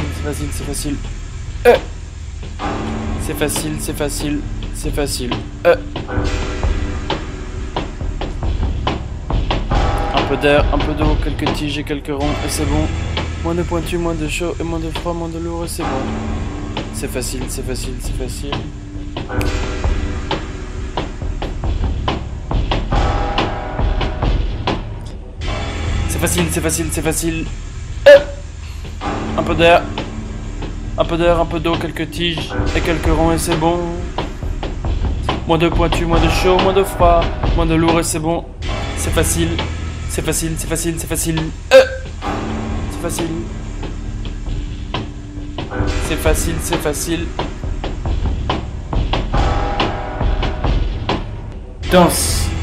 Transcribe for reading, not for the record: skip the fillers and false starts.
facile, c'est facile. C'est facile, c'est facile, c'est facile. Un peu d'air, un peu d'eau, quelques tiges et quelques ronds, et c'est bon. Moins de pointu, moins de chaud, et moins de froid, moins de lourd, et c'est bon. C'est facile, c'est facile, c'est facile. C'est facile, c'est facile, c'est facile. Un peu d'air. Un peu d'air, un peu d'eau, quelques tiges et quelques ronds et c'est bon. Moins de pointu, moins de chaud, moins de froid, moins de lourd et c'est bon. C'est facile. C'est facile, c'est facile, c'est facile. C'est facile. C'est facile, c'est facile. Danse.